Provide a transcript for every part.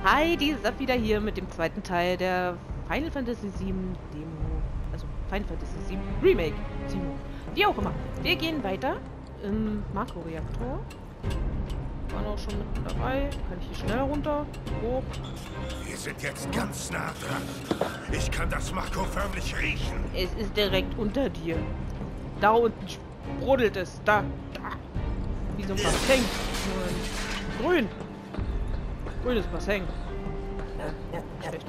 Hi, die Sap wieder hier mit dem zweiten Teil der Final Fantasy VII Demo. Also Final Fantasy VII Remake Demo. Wie auch immer. Wir gehen weiter im Makro-Reaktor. Waren auch schon mit dabei. Kann ich hier schneller runter? Hoch. Wir sind jetzt ganz nah dran. Ich kann das Makro förmlich riechen. Es ist direkt unter dir. Da unten brodelt es. Da. Wie so ein Bassin. Grün. Grünes Bassin. Schlecht.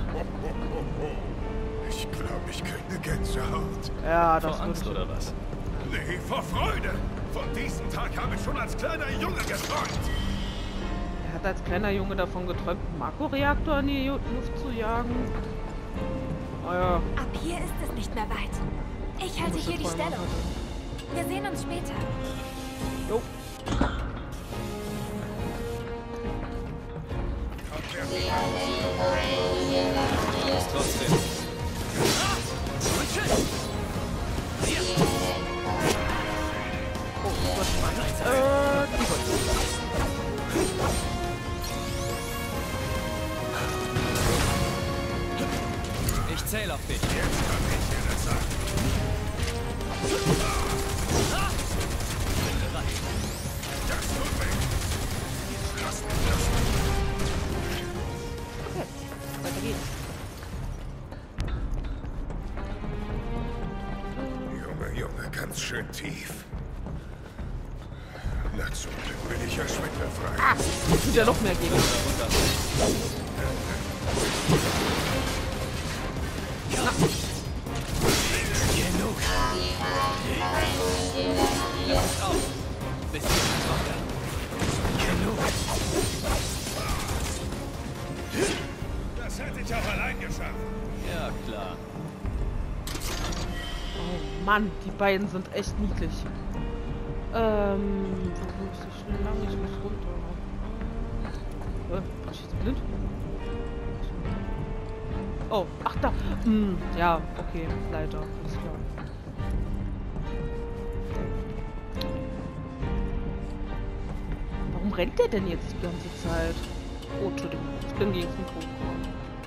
Ich glaube, ich kriege Gänsehaut. Ja, das Vor Angst würde ich- oder was? Nee, vor Freude. Von diesem Tag habe ich schon als kleiner Junge geträumt. Er hat als kleiner Junge davon geträumt, einen Makroreaktor in die Luft zu jagen. Naja, Ab hier ist es nicht mehr weit. Ich halte hier die Stellung. Wir sehen uns später. Jo. Trotzdem. Oh, Gott. Ich zähle auf dich. Jetzt kann ich dir das sagen. Das tut weh. Lass mich das. Okay, weiter geht's. Junge, ganz schön tief. Na, zum Glück bin ich ja schwindelfrei. Jetzt tut ja noch mehr gegen. Genug. Jetzt auf. Bisschen weiter. Genug. Das hätte ich auch allein geschafft. Ja, klar. Oh Mann, die beiden sind echt niedlich. Wo muss ich denn lang? Ich muss runter. Bin ich jetzt blind? Oh, ach da. Ja, okay, Leiter, ist klar. Warum rennt der denn jetzt die ganze Zeit? Oh, Entschuldigung, ich bin gegen das Mikro gekommen.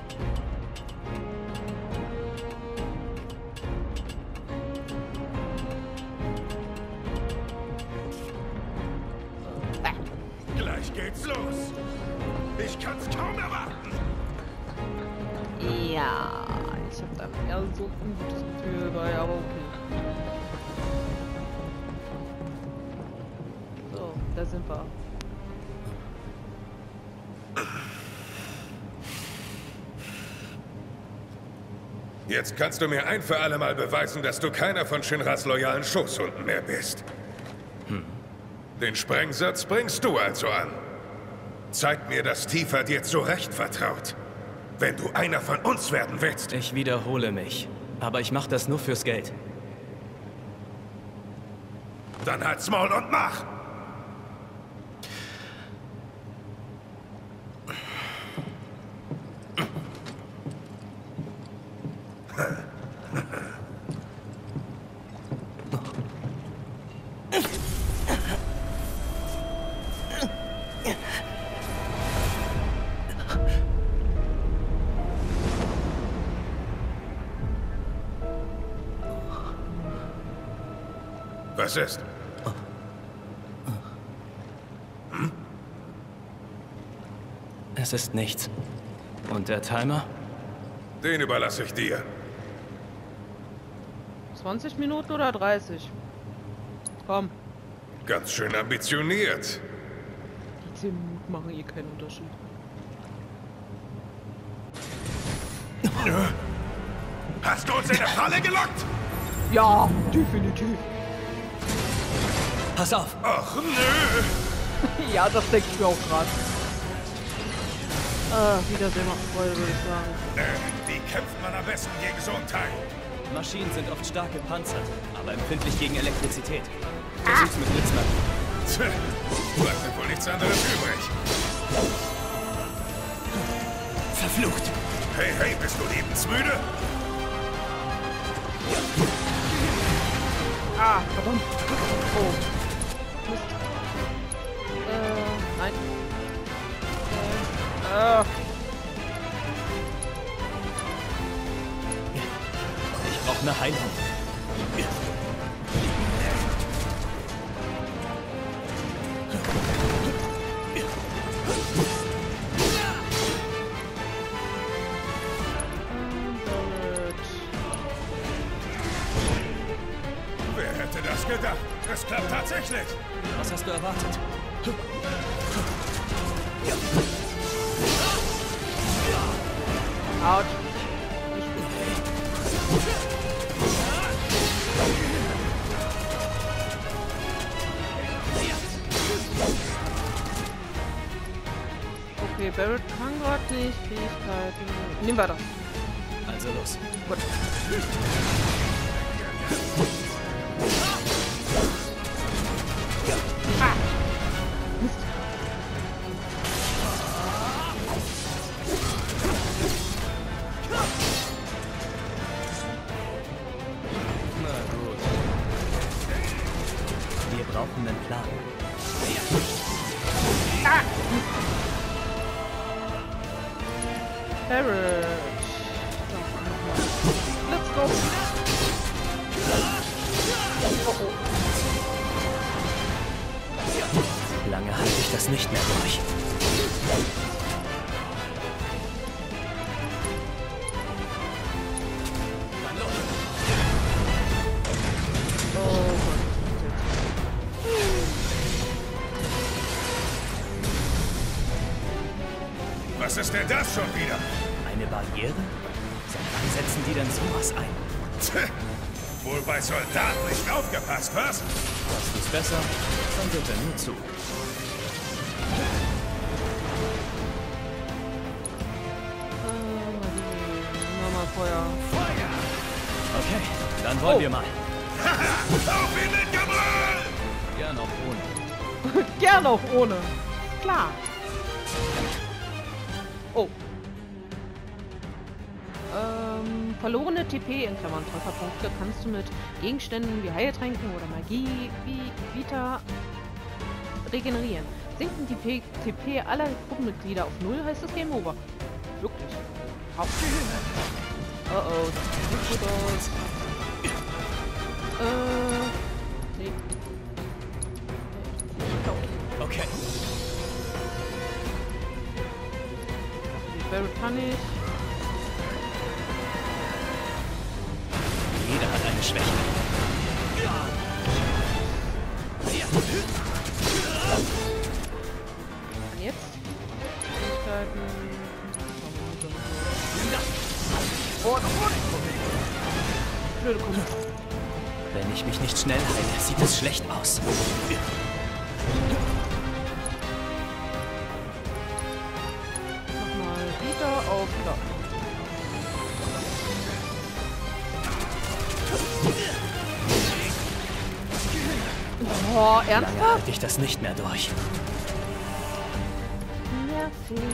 Gleich geht's los. Ich kann's kaum erwarten. Ja, ich habe da eher so ein ungutes Gefühl bei, aber okay. So, da sind wir. Jetzt kannst du mir ein für alle Mal beweisen, dass du keiner von Shinras loyalen Schoßhunden mehr bist. Den Sprengsatz bringst du also an. Zeig mir, dass Tifa dir zu Recht vertraut. Wenn du einer von uns werden willst. Ich wiederhole mich. Aber ich mache das nur fürs Geld. Dann halt's Maul und mach! Was ist? Es ist nichts. Und der Timer? Den überlasse ich dir. 20 Minuten oder 30? Komm, Ganz schön ambitioniert. die 10 Minuten machen eh keinen Unterschied. Hast du uns in der Falle gelockt? Ja, definitiv. Pass auf! Ach, nö. Ja, das denke ich mir auch gerade. Wiedersehen macht Freude, würde ich sagen. Wie kämpft man am besten gegen so ein Teil? Maschinen sind oft stark gepanzert, aber empfindlich gegen Elektrizität. Versuch's mit Blitzmerken. Tja, bleibt mir wohl nichts anderes übrig. Verflucht! Hey, bist du lebensmüde? Ah, verdammt. Oh. Mist. Nein. Ich brauche eine Heilung. Wer hätte das gedacht? Es klappt tatsächlich. Was hast du erwartet? Out. Okay, Barrett kann gerade nicht. Fähigkeiten. Nehmen wir das. Also los. Gut. Ah. Mist. Na gut. Wir brauchen einen Plan. Barrett. Let's go. Oh, oh. Lange halte ich das nicht mehr durch. Was ist denn das schon wieder? Eine Barriere? Seit wann setzen die denn sowas ein? Tch, wohl bei Soldaten nicht aufgepasst, was? Hast du's besser? Dann wird er nur zu. Nochmal Feuer. Okay, dann wollen wir mal. Auf ihn mit Gebrüll! Gern auch ohne. Gern auch ohne. Klar. Oh. Verlorene TP in Klammern Trefferpunkte kannst du mit Gegenständen wie Heiltränken oder Magie wie Vita regenerieren. Sinken die TP aller Gruppenmitglieder auf 0, heißt es Game Over. Wirklich. Oh oh, das sieht nicht gut aus. Nee. Okay. Die Barrett kann ich. Jeder hat eine Schwäche. Und jetzt? Fähigkeiten. Oh, blöde Kumpel. Wenn ich mich nicht schnell heile, sieht es schlecht aus. Nochmal wieder auf da. Oh, Lange ernsthaft? halte ich das nicht mehr durch. Nervig.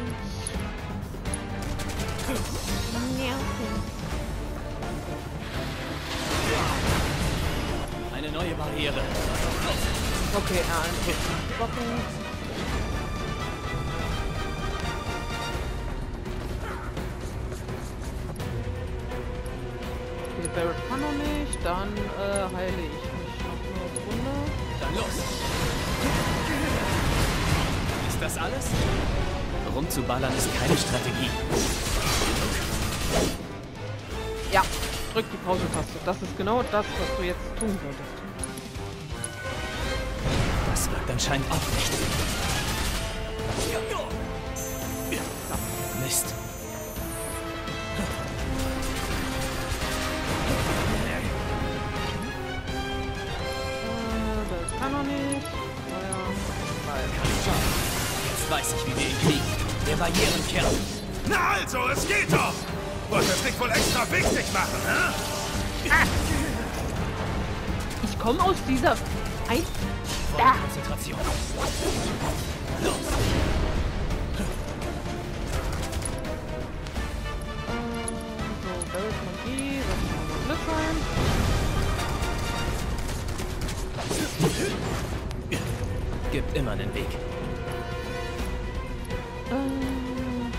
Nervig. Eine neue Barriere. Okay, Wochen. Die Barrett kann noch nicht, dann heile ich mich noch eine Runde. Dann los. Ist das alles? Rumzuballern ist keine Strategie. Ja, drück die Pause-Taste. Das ist genau das, was du jetzt tun solltest. Das wirkt anscheinend auch nicht. Mist. Das kann noch nicht. Naja, Jetzt weiß ich, wie wir ihn kriegen. Der Barrierenkern. Na also, es geht doch! Wollt ihr es nicht wohl extra wichtig machen, hä? ich komme aus dieser... Volle Konzentration. Los. So, Barrett Magie, das muss mal Blitz sein. Gibt immer einen Weg.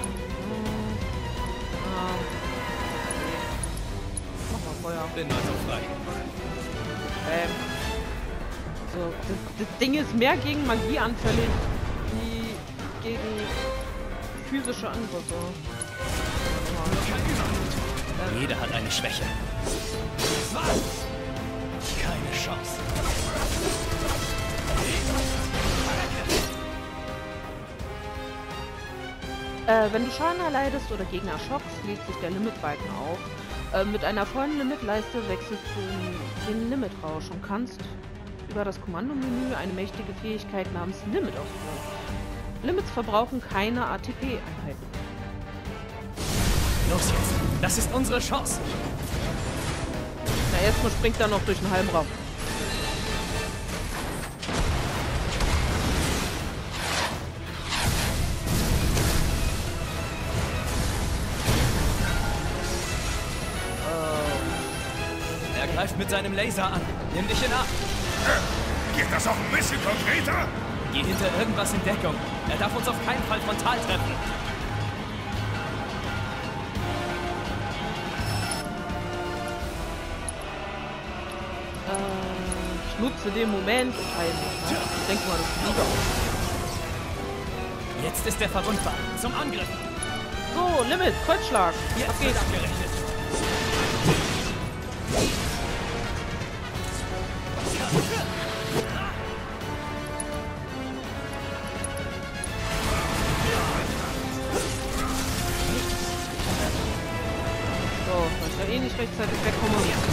Bin also frei. So, das Ding ist mehr gegen Magie anfällig, wie gegen physische Angriffe. Jeder hat eine Schwäche. Keine Chance. Wenn du Schaden erleidest oder Gegner schockst, lädt sich der Limitbalken auf. Mit einer vollen Limitleiste wechselst du in den Limitrausch und kannst über das Kommandomenü eine mächtige Fähigkeit namens Limit ausführen. Limits verbrauchen keine ATP-Einheiten. Los jetzt! Das ist unsere Chance! Na, erstmal springt er noch durch den halben Raum. Er greift mit seinem Laser an. Nimm dich in Acht. Geht das auch ein bisschen konkreter? Geh hinter irgendwas in Deckung. Er darf uns auf keinen Fall frontal treffen. Ich nutze den Moment und heile mich. Ne? Ich denke mal, das ist wieder. Jetzt ist er verwundbar. Zum Angriff. So, Limit, Kreuzschlag. Jetzt Ab wird geht's. abgerechnet. So, weil ich ja eh nicht rechtzeitig wegkomme.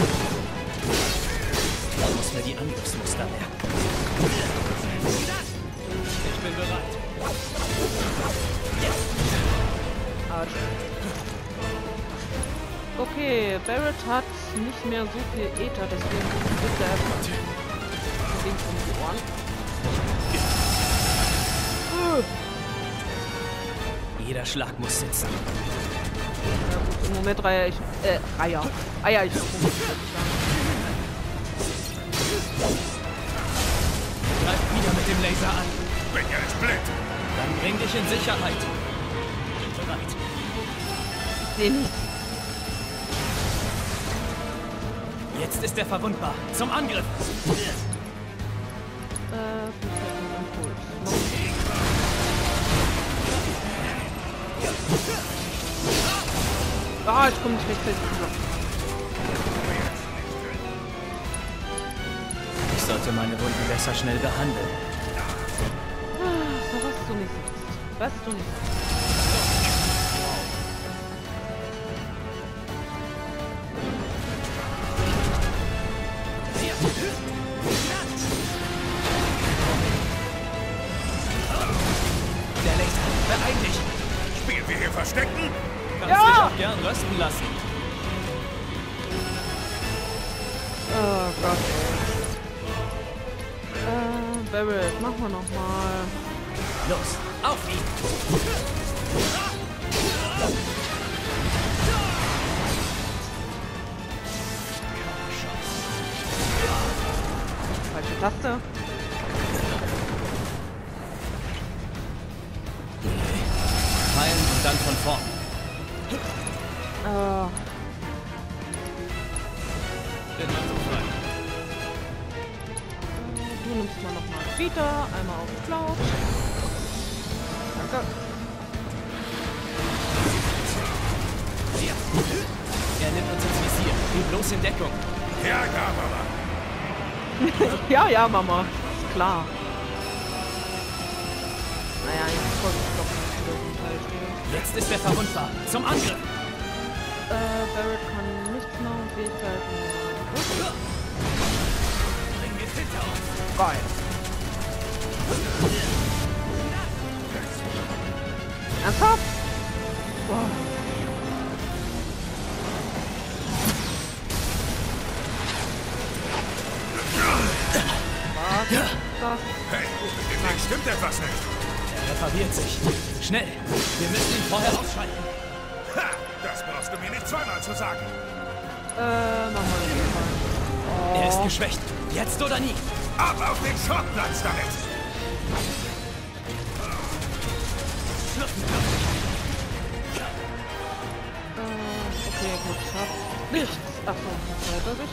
Ich muss mir die Angriffsmuster merken. Ich bin bereit. Arsch. Okay, Barrett hat nicht mehr so viel Ether, deswegen gibt er erstmal den um die Ohren. Jeder Schlag muss sitzen. Ja, gut, im Moment eier ich noch rum. Greif wieder mit dem Laser an. Bin ja jetzt blind. Dann bring dich in Sicherheit. Bin bereit. Ich sehe nichts. Jetzt ist er verwundbar. Zum Angriff. Impuls. Ah, ich komme nicht rechtzeitig rüber. Ich sollte meine Wunden besser schnell behandeln. So, was du nicht siehst. Was du nicht siehst. Der Laser, beeil dich. Spielen wir hier Verstecken? Kannst Ja! dich auch gern rösten lassen. Oh Gott, ey. Barrett, machen wir nochmal. Los, auf ihn. Falsche Taste. Heilen und dann von vorn. Bin also frei. Du nimmst mal nochmal Vita, einmal auf Cloud. Danke. Er nimmt uns ins Visier. Geh bloß in Deckung. Ja, ja, Mama. Ja, ja, Mama. Ist klar. Naja, jetzt folgt es doch nicht wieder so ein Teil stehen. Jetzt ist er verwundbar. Zum Angriff. Barrett kann nichts machen, Fähigkeiten. Bring es hinter uns. Geil. Ernsthaft? Wow. Was ist das? Hey, mit dem Ding stimmt etwas nicht. Er repariert sich. Schnell. Wir müssen ihn vorher ausschalten. Ha, das brauchst du mir nicht zweimal zu sagen. Machen wir das mal. Er ist geschwächt. Jetzt oder nie. Ab auf den Schrottplatz damit. Okay, gut, schafft nichts. Achso, hört er sich?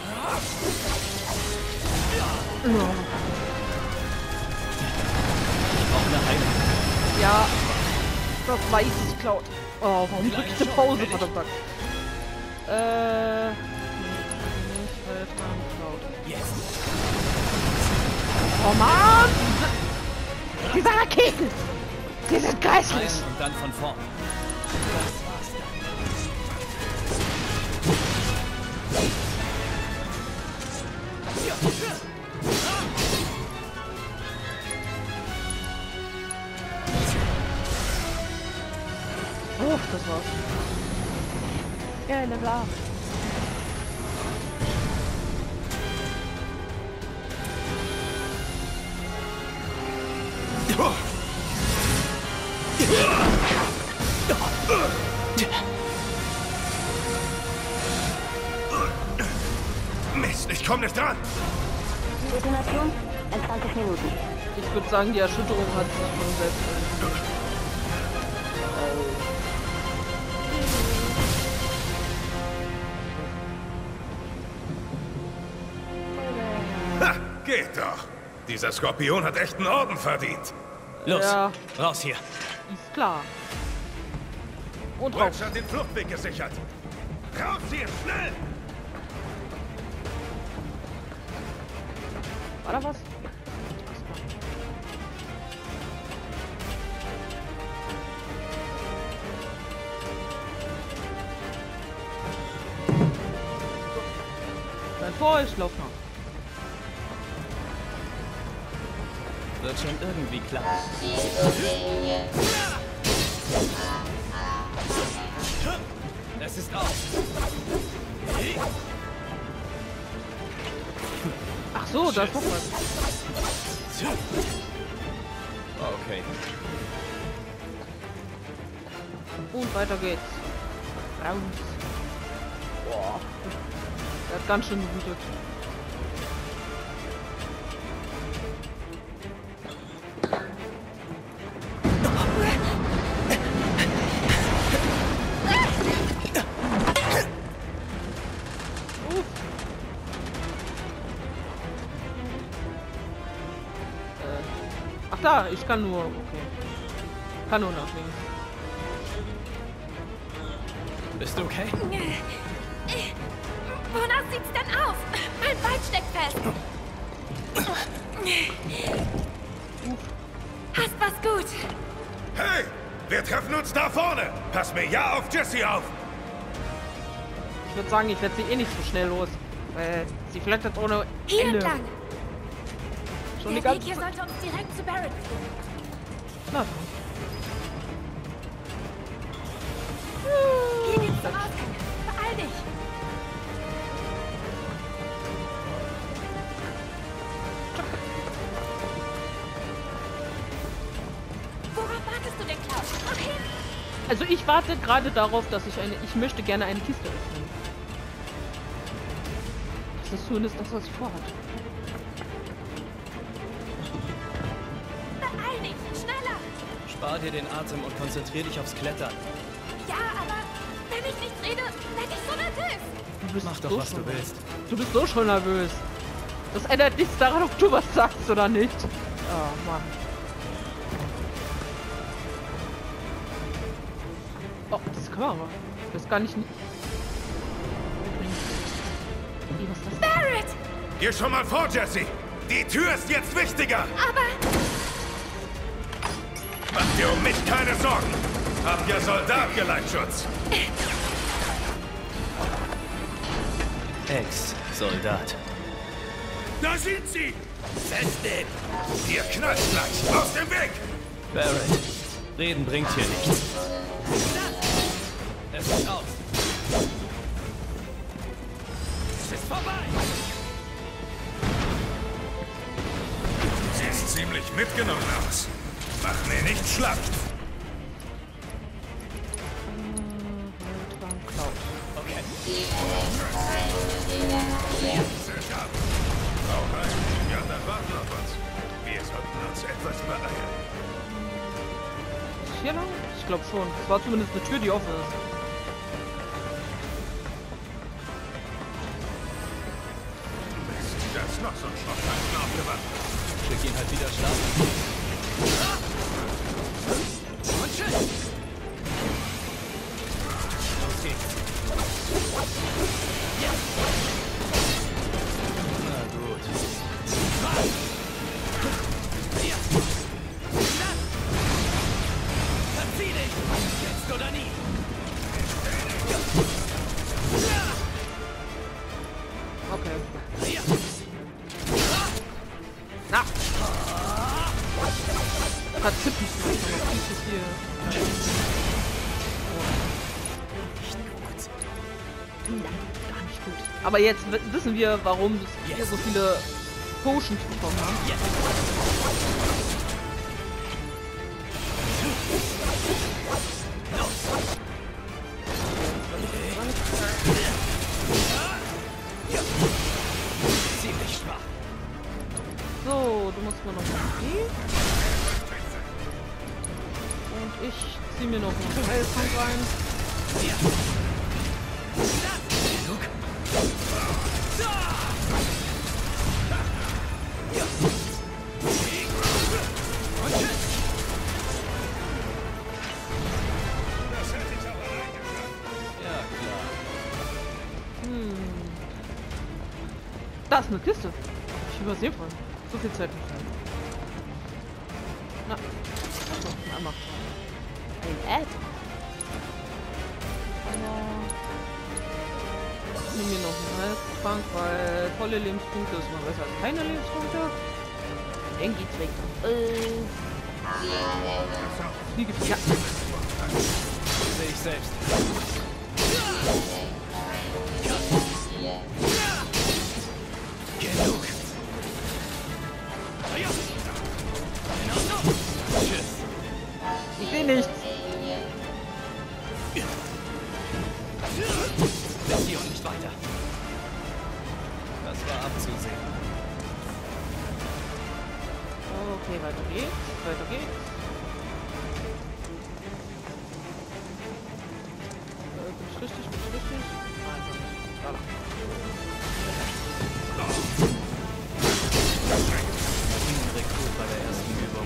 Auch eine Heilung. Ja, das weiß ich, Cloud. Oh, warum drück ich eine Pause, verdammt? Nicht Cloud. Yes. Oh Mann! Diese Raketen! Die sind grässlich! Heilen und dann von vorn. Das war's Oh, das war's. Ja, Level 8. Mist, ich komm nicht dran! Detonation in 20 Minuten. Ich würde sagen, die Erschütterung hat sich schon selbst. Ha, geht doch! Dieser Skorpion hat echt einen Orden verdient. Los, Ja. raus hier. Ist klar. Und raus. Wedge hat den Fluchtweg gesichert. Raus hier, schnell! War da was? Dann vor, ich lauf noch. Wird schon irgendwie klappen. Es ist aus. Ach so, da ist noch was. Okay. Und weiter geht's. Raus. Boah. Der hat ganz schön gewütet. Ach da, ich kann nur. Okay. Kann nur nach links. Bist du okay? Wonach sieht's denn aus? Mein Bein steckt fest. Hast was gut. Hey! Wir treffen uns da vorne! Pass mir ja auf Jessie auf! Ich würde sagen, ich werde sie eh nicht so schnell los. Weil sie flattert ohne Hier Ende. entlang. Schon die Der Weg ganze hier Zeit. sollte uns direkt zu Barrett führen. Na, Hier geht's zum Ausgang. Beeil dich. Worauf wartest du denn, Klaus? Mach hin. also ich warte gerade darauf, dass ich möchte gerne eine Kiste öffnen. Das ist zumindest das, was ich vorhatte. Beeil dich. Schneller. Spar dir den Atem und konzentrier dich aufs Klettern. Ja, aber wenn ich nicht rede, werde ich so nervös. Du bist Mach doch, so was du schon willst. Du bist so schon nervös. Das ändert nichts daran, ob du was sagst oder nicht. Oh Mann. Oh, das ist Kamera. Das ist gar nicht. Was ist das? Barrett! Geh schon mal vor, Jessie! Die Tür ist jetzt wichtiger! Aber Mach dir um mich keine Sorgen! Hab ja Soldatgeleitschutz! Ex-Soldat. Da sind sie! Festnehmen! Ihr knallt gleich! Aus dem Weg! Barrett, reden bringt hier nichts. Es ist aus. Es ist vorbei. Siehst ziemlich mitgenommen aus. Mach mir nicht schlapp! Okay. Set ab! Hau rein! Die anderen warten auf uns. Wir sollten uns etwas beeilen. Ist hier lang? Ich glaube schon. Es war zumindest eine Tür, die offen ist. noch so ein Schrottfetzen aufgewacht. Schick ihn halt wieder schlafen. Und tschüss! Los geht's. Na gut. Verzieh dich! Jetzt oder nie! Okay. Na! Verzippen. Dieses hier. Gar nicht gut. Aber jetzt wissen wir, warum wir so viele Potions bekommen haben. Ziemlich schwach. So, du musst mir noch die. Und ich zieh mir noch einen Heiltrank rein. Da ist eine Kiste. Ich übersehe voll. So viel Zeit nicht. Na. Achso, ein Amach. Ein Ad. Ich nehme mir noch einen Heiltrank, weil volle Lebenspunkte ist mal besser als keine Lebenspunkte. Dann geht's weg. Fliege. Ja. Sehe ich selbst. Genug. Tschüss. Ich sehe nichts. Bis hier und nicht weiter. Das war abzusehen. Okay, weiter geht's. Weiter geht's. Bin ich richtig? Bin ich richtig? Einfach nicht. Voilà. Rekrut bei der ersten Übung.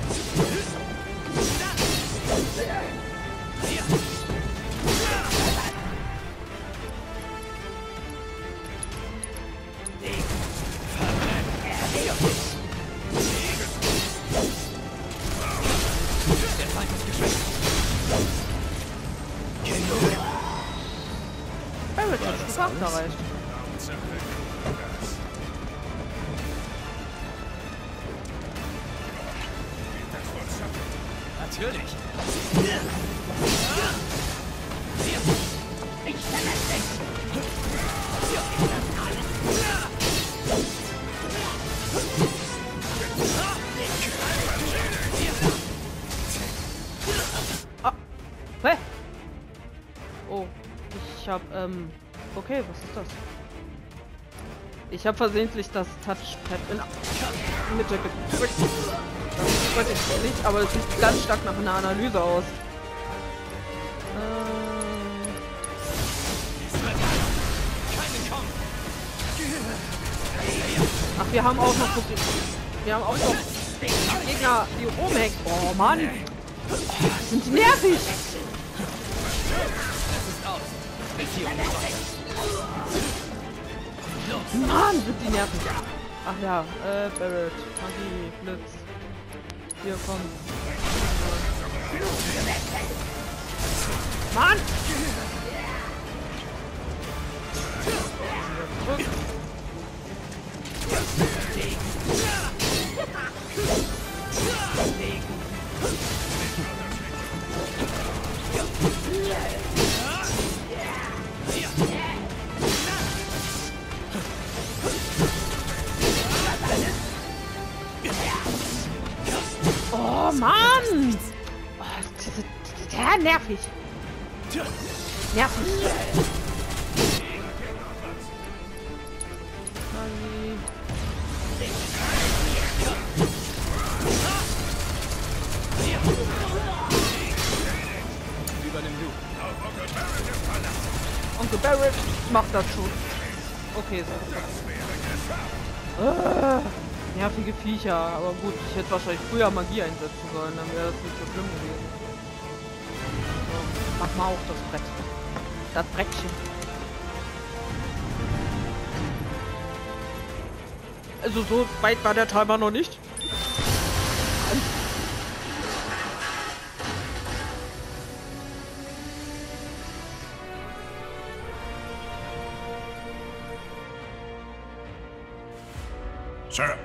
Der Feind ist geschwächt. Barrett hat es geschafft, erreicht. Natürlich. Ah. Hä? Oh. Ich hab, okay, was ist das? Ich habe versehentlich das Touchpad in der Mitte gedrückt. Das wollte ich nicht, aber es sieht ganz stark nach einer Analyse aus. Ach, wir haben auch noch Gegner, die rumhängen. Oh Mann! Oh, sind die nervig! Mann, sind die nervig! Ach ja, Barrett, Magie, Blitz. Hier, komm. Mann! Zurück. Oh Mann! Oh, ja, nervig. Nervig. Übernimm du. Onkel Barrett macht das schon. Okay, so. Nervige Viecher, aber gut, ich hätte wahrscheinlich früher Magie einsetzen sollen, dann wäre das nicht so schlimm gewesen. So, mach mal auch das Brett. Das Brettchen. Also so weit war der Timer noch nicht. Sir.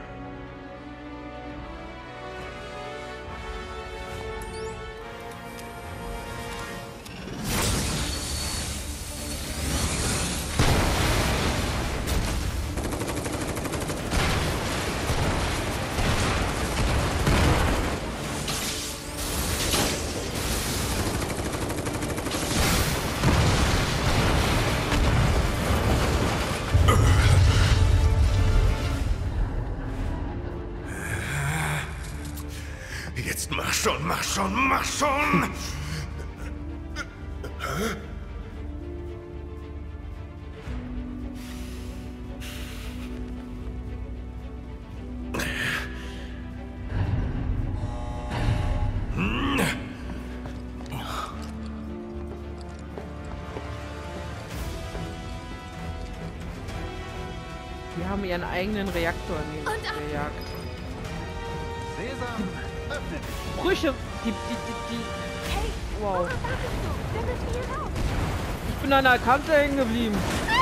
Jetzt mach schon, mach schon, mach schon! Die haben ihren eigenen Reaktor gejagt. Sesam, öffne dich. Brüche, die. Hey, Wow. worauf wartest du? Wir müssen hier raus. Ich bin an der Kante hängen geblieben.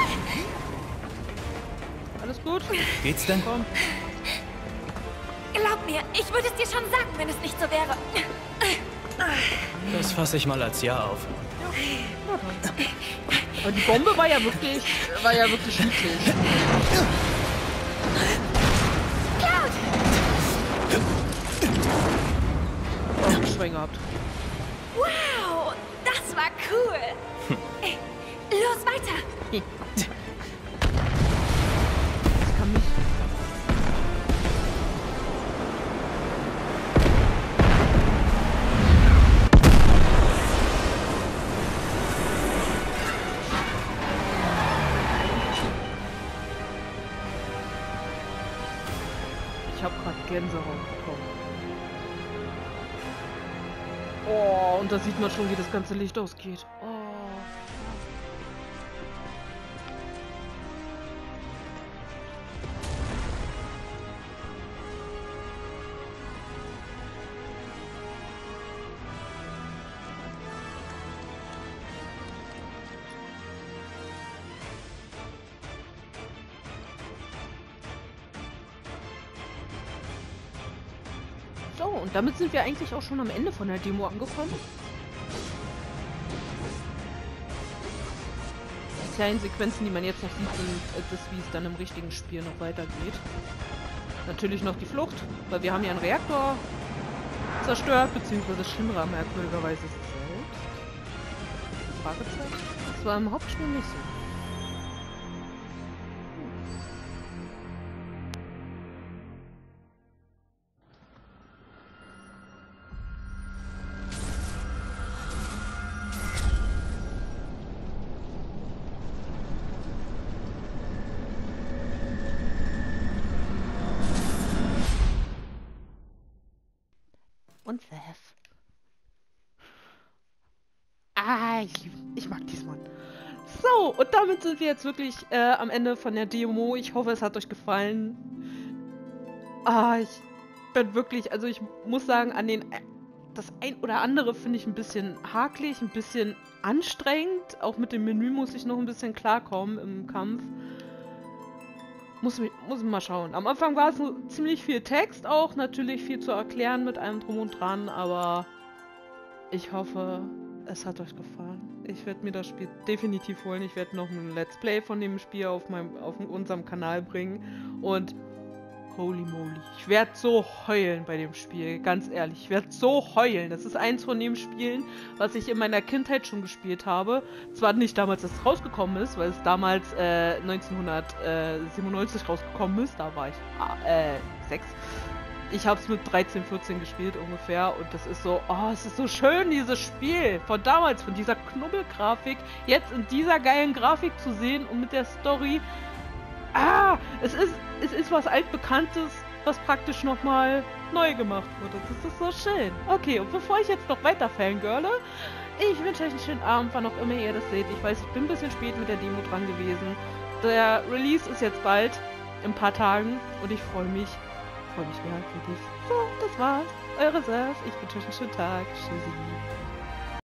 Alles gut? Geht's denn? Komm. Glaub mir, ich würde es dir schon sagen, wenn es nicht so wäre. Das fasse ich mal als Ja auf. Aber die Bombe war ja wirklich niedlich. Cloud! Oh, Schwein gehabt. Wow, das war cool. Los, weiter. Das kann mich. Ich habe gerade Gänsehaut bekommen. Oh, und da sieht man schon, wie das ganze Licht ausgeht. Oh. So, und damit sind wir eigentlich auch schon am Ende von der Demo angekommen. Die kleinen Sequenzen, die man jetzt noch sieht, sind das, wie es dann im richtigen Spiel noch weitergeht. Natürlich noch die Flucht, weil wir haben ja einen Reaktor zerstört, beziehungsweise Shinra merkwürdigerweise selbst. Fragezeichen? Das war im Hauptspiel nicht so. Und Seth. Ah, ich mag diesmal. So, und damit sind wir jetzt wirklich am Ende von der Demo. Ich hoffe, es hat euch gefallen. Ich bin wirklich, also ich muss sagen, das ein oder andere finde ich ein bisschen hakelig, ein bisschen anstrengend. Auch mit dem Menü muss ich noch ein bisschen klarkommen im Kampf. Muss mal schauen. Am Anfang war es ziemlich viel Text auch, natürlich viel zu erklären mit allem drum und dran, aber ich hoffe, es hat euch gefallen. Ich werde mir das Spiel definitiv holen. Ich werde noch ein Let's Play von dem Spiel auf unserem Kanal bringen und holy moly, ich werde so heulen bei dem Spiel, ganz ehrlich, ich werde so heulen. Das ist eins von den Spielen, was ich in meiner Kindheit schon gespielt habe. Zwar nicht damals, als es rausgekommen ist, weil es damals 1997 rausgekommen ist, da war ich 6. Ich habe es mit 13, 14 gespielt ungefähr und das ist so, es ist so schön, dieses Spiel von damals, von dieser Knubbelgrafik, jetzt in dieser geilen Grafik zu sehen und mit der Story. Es ist was Altbekanntes, was praktisch nochmal neu gemacht wurde. Das ist so schön. Okay, und bevor ich jetzt noch weiter fangirle, ich wünsche euch einen schönen Abend, wann auch immer ihr das seht. Ich weiß, ich bin ein bisschen spät mit der Demo dran gewesen. Der Release ist jetzt bald, in ein paar Tagen, und ich freue mich wirklich. So, das war's. Eure Surf. Ich wünsche euch einen schönen Tag. Tschüssi.